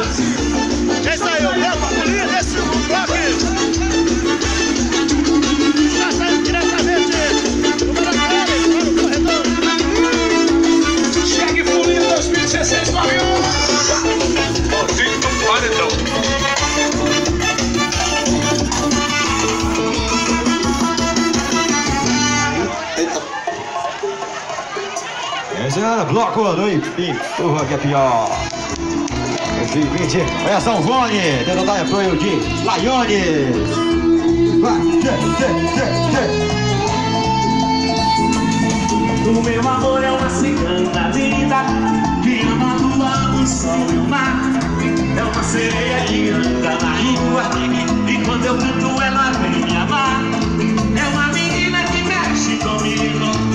Quem saiu? Bloco Folia desse bloco. Está saindo diretamente do Maracanã para o corredor. Chegue Folia 2016 no avião. Maldito paredão. Esse é o bloco do Empurra que é pior. 2020, olha São Vone, tendo dar apoio de Laiones. Vai, O meu amor é uma cigana linda que ama do lado, o sol e o mar. É uma sereia que anda na rua e quando eu canto ela vem me amar. É uma menina que mexe comigo